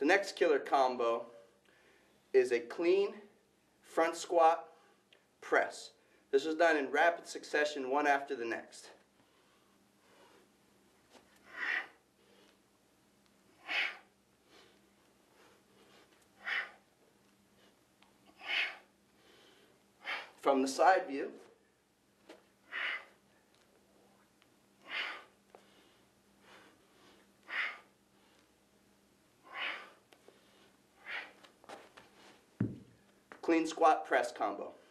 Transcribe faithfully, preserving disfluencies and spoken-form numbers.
The next killer combo is a clean front squat press. This is done in rapid succession, one after the next. From the side view, clean squat press combo.